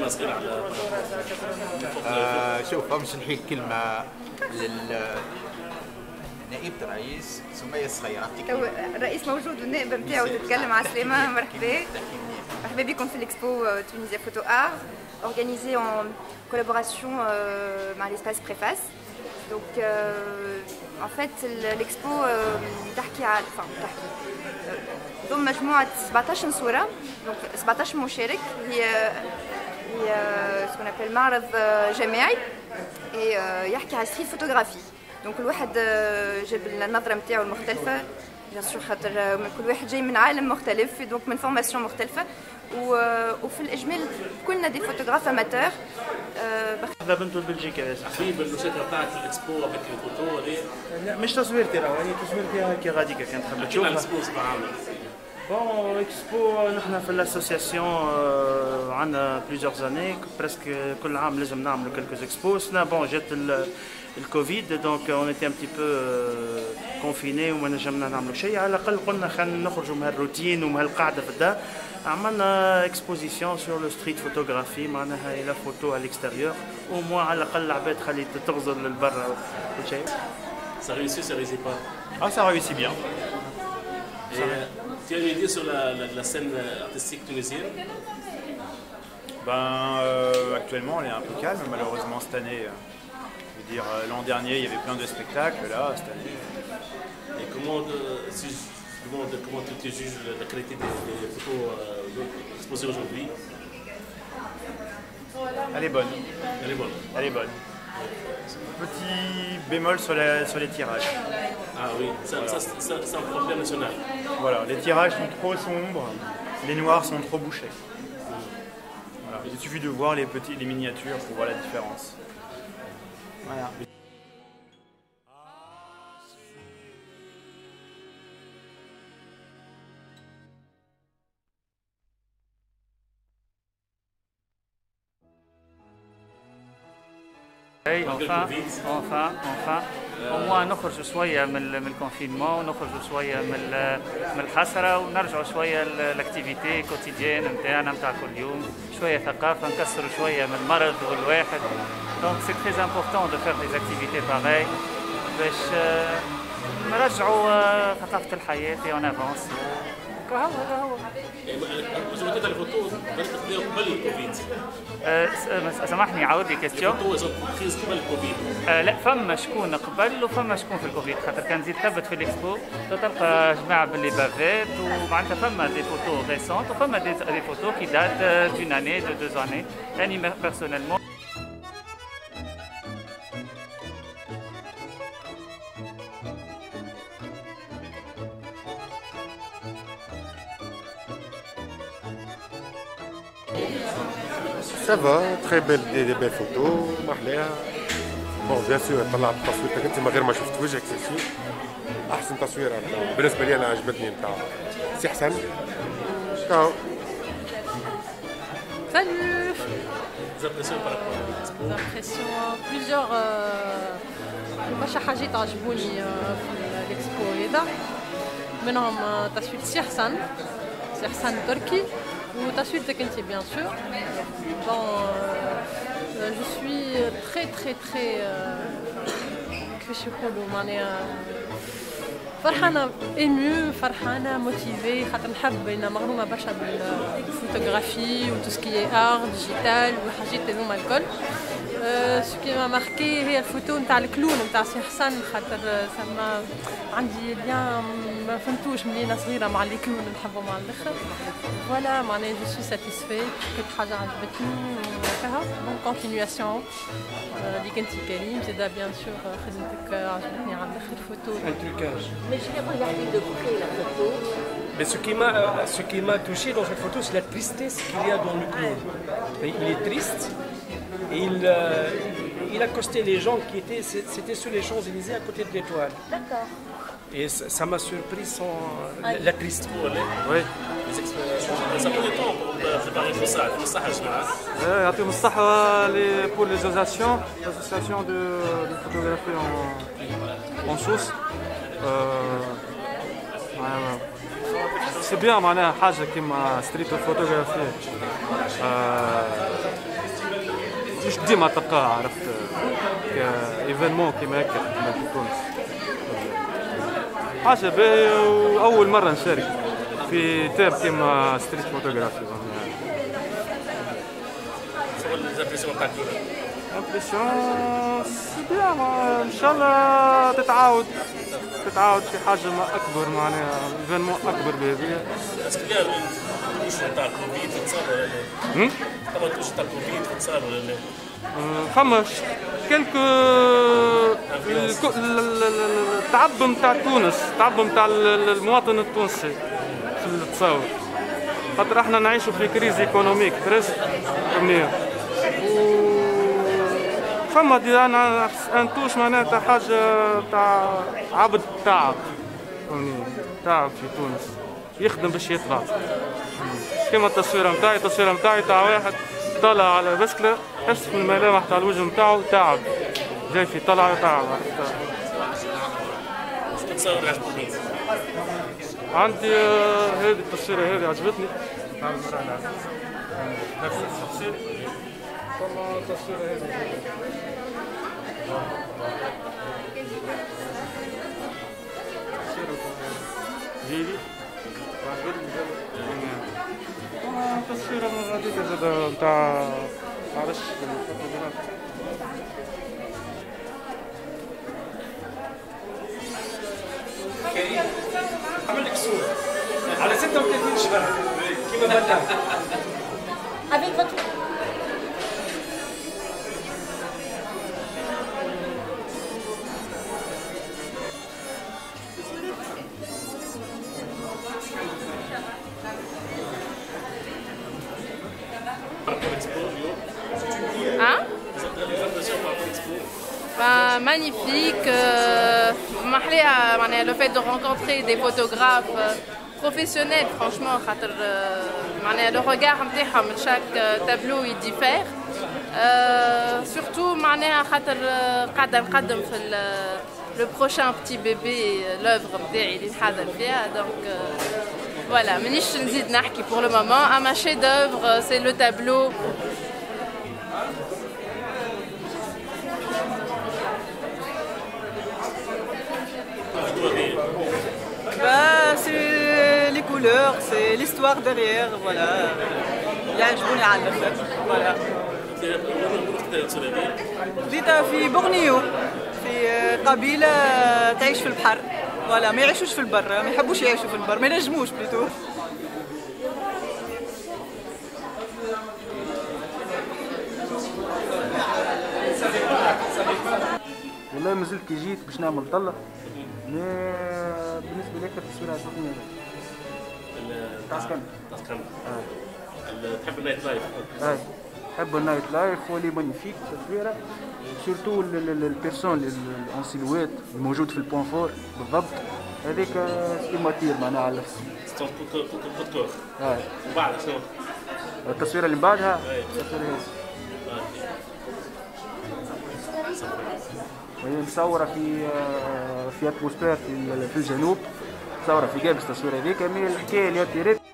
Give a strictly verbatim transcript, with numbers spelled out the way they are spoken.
كلمه صغيره على آه شوف باش نحيي كلمه لل نائبة الرئيس سمية الصغيرة. الرئيس موجود والنائبة نتاعو تتكلم على السلامة. مرحبا مرحبا بكم في الإكسبو تونيزيا فوتو آر organisé en collaboration euh, avec l'espace Préface. Donc euh, en fait l'expo تحكي على enfin تحكي ضم مجموعة سبعطاش صورة. donc سبعطاش مشارك. هي هي ce qu'on appelle معرض جماعي يحكي على ستريت فوتوغرافي. دونك كل واحد جاب لنا النظره نتاعو المختلفه بيان سور خاطر كل واحد جاي من عالم مختلف دونك من فورماسيون مختلفه وفي الاجمال كلنا دي فوتوغراف اماتور. هذا بنته البلجيكيه تقريبا النشاط بتاعت الاكسبو افيك الفوتو هذه لا مش تصويرتي راهو هي تصويرتي كي غاديكا كانت تحب تشوفها. الاكسبو صباح عامل بون اكسبو نحن في الاسوسياسيون عندنا بليزيور زاني برسك كل عام لازم نعملوا كلكوز اكسبو. سنا بون جات الكوفيد دونك اون ايتي ان بتي بو كونفيني وما نجمنا نعملوا شيء. على الاقل قلنا خلينا نخرجوا من هالروتين ومن هالقعده في الدار. عملنا اكسبوزيسيون سور لو ستريت فوتوغرافي معناها الى فوتو على الاكستيريور او موا على الاقل العباد خلي تغزر للبرا وكل شيء. Ça réussit, ça réussit pas. Ah ça réussit bien. Et tu as une idée sur la, la, la scène artistique tunisienne? Ben euh, actuellement elle est un peu calme malheureusement cette année. Je veux dire l'an dernier il y avait plein de spectacles, là cette année. Et comment de, si je demande comment tu, tu juges la qualité des, des photos euh, exposées aujourd'hui? Elle est bonne. Elle est bonne. Elle est bonne. Petit bémol sur, la, sur les tirages. Ah oui, ça, voilà. ça, ça, c'est un problème national. Voilà, les tirages sont trop sombres, les noirs sont trop bouchés. Voilà. Il suffit de voir les, petits, les miniatures pour voir la différence. Voilà. enfin, enfin, enfin, au moins نخرج شوية من من الكونفينمون ونخرج شوية من من الحسرة ونرجعوا شوية لاكتيفيتي كوتيديان نتاعنا نتاع كل يوم. شوية ثقافة نكسروا شوية من المرض والواحد. donc c'est très important de faire des activités pareilles باش نرجعوا ثقافة الحياة et on avance. هذا هو. مجموعة الفوتو بدأت تخدم قبل الكوفيد. سامحني عاود لي كيستيون. الفوتو رخيص قبل الكوفيد. لا فما شكون قبل وفما شكون في الكوفيد خاطر كان زيد ثبت في الاكسبو تلقى جماعه باللي بافيت ومعناتها فما دي فوتو ريسونت وفما دي دي فوتو كي دات دون اني دو دو اني. يعني بيرسونيلمون Ça va, très belle, des, des belles photos, محلاها. بون بيان سور طلعت تصويرتك انت من غير ما شفت وجهك سي سور. احسن تصويره بالنسبه لي انا عجبتني نتاع سي حسن. كاو. Salut. Des impressions par rapport à l'expo? Des impressions plusieurs برشا حاجات عجبوني في الاكسبو هذا. منهم تصوير سي حسن سي حسن تركي وتصويرتك انت بيان سور. Bon, euh, je suis très très très كيفاش يقولوا معناها فرحانة émue فرحانة موتيفي خاطر نحب أنا مغرومة برشا بالفوتوغرافي و tout ce qui est art digital والحاجات هذوما الكل. ce qui m'a marqué هي الفوتو نتاع الكلون نتاع سي حسن خاطر سما عندي ليان ما فهمتوش من أنا صغيرة مع لي كلون نحبهم على الآخر. فوالا معناها جو سوي ساتيسفاي كل حاجة عجبتني وهكاها. بون كونتينياسيون اللي كنتي كريم زادا بيان سور خدمتك عجبتني على الآخر الفوتو. Un trucage. Mais je l'ai regardé de près la photo. Mais ce qui m'a, ce qui m'a touché dans cette photo, c'est la tristesse qu'il y a dans le clown. Il est triste et il, euh, il accostait les gens qui étaient, c'était sur les Champs-Élysées à côté de l'Étoile. D'accord. Et ça, ça m'a surpris son, la, la tristesse. Oui. Ça prend du temps pour préparer tout ça. Tout ça, je vois. يعطيهم الصحة pour les associations, l'association de, de photographie en, en Sousse. C'est bien معناها حاجة كيما ستريت فوتوغرافي مش ديما تلقاها عرفت كايفينمون كيما هكا كيما في تونس. حاجه باهيه واول مره نشارك في تيم كيما ستريت فوتوغرافي. امبرسيون سي بيان ان شاء الله تتعاود تتعاود في حاجه ما اكبر معناها ايفينمون اكبر بهذه. اسكو ليا التوش تاع الكوفيد تصار ولا لا؟ فما التوش تاع الكوفيد تصار ولا لا؟ فما كلكو التعب نتاع تونس، التعب نتاع المواطن التونسي في التصاور، خاطر احنا نعيشوا في كريز ايكونوميك بريسك منيح. فما دي انا انتوش معناتها حاجه تاع عبد تعب فهمني، تعب في تونس يخدم باش يطلع. كيما التصويره نتاعي، التصويره نتاعي تاع واحد طالع على بسكله تحس في الملامح تاع الوجه نتاعو تعب، جاي في طلعه تعب. عندي هذه التصويره هذه عجبتني، نفس الشخصيه. فما التصويره هذه جيلي تصويرة هذيك زاد نتاع معرفش كريم عمل لك صورة على ستة وثلاثين شبر كيما بدنا. Avec votre Hein? Ben, magnifique. Euh, le fait de rencontrer des photographes euh, professionnels, franchement, euh, le regard de chaque euh, tableau il diffère. Euh, surtout, le prochain petit bébé, l'œuvre donc euh, voilà. Pour le moment, à ma chef-d'œuvre, c'est le tableau. Bah, c'est les couleurs, c'est l'histoire derrière, voilà. يعجبوني على الأخر، voilà. بديتها في بورنيو، في قبيلة تعيش في البحر، voilà. ما يعيشوش في البر، ما يحبوش يعيشوا في البر، ما ينجموش بليتو. والله مازلت كي جيت باش نعمل طلة، مي بالنسبة لك التصوير عجبتني تاع اسكندر. تاع اسكندر. تحب النايت لايف؟ اي نحب النايت لايف ولي مانيفيك التصويرة، سورتو البيرسون اون سيلويت الموجود في البوان فور بالضبط، هذيك ستيماتير معناها على كود كور. اي وبعد شنو؟ التصويرة اللي بعدها التصويرة هذه وهي مصورة في في اتموسفير في في الجنوب، مصورة في جابس التصويرة هذيك. مي الحكاية اللي تيريت